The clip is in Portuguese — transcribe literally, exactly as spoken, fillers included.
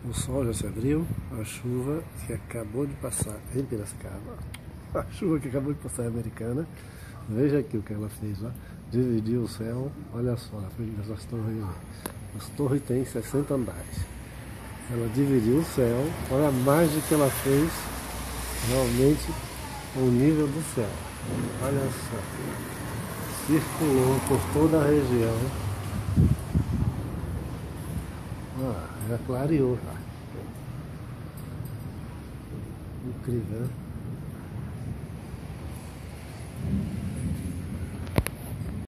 O sol já se abriu, a chuva que acabou de passar em Piracicaba, a chuva que acabou de passar em Americana, veja aqui o que ela fez, ó. Dividiu o céu, olha só, na frente dessas torres aí. As torres têm sessenta andares. Ela dividiu o céu, olha a margem que ela fez, realmente o nível do céu. Olha só, circulou por toda a região. Ah, já clareou já. Incrível, né?